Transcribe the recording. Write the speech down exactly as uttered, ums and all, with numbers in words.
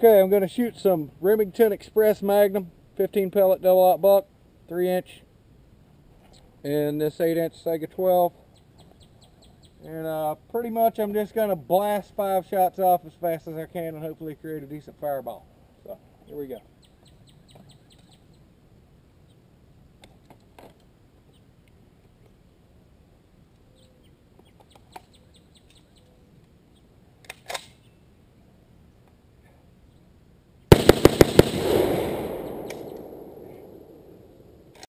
Okay, I'm going to shoot some Remington Express Magnum, fifteen pellet double aught buck, three inch, and this eight inch Saiga twelve. And uh, pretty much I'm just going to blast five shots off as fast as I can and hopefully create a decent fireball. So, here we go.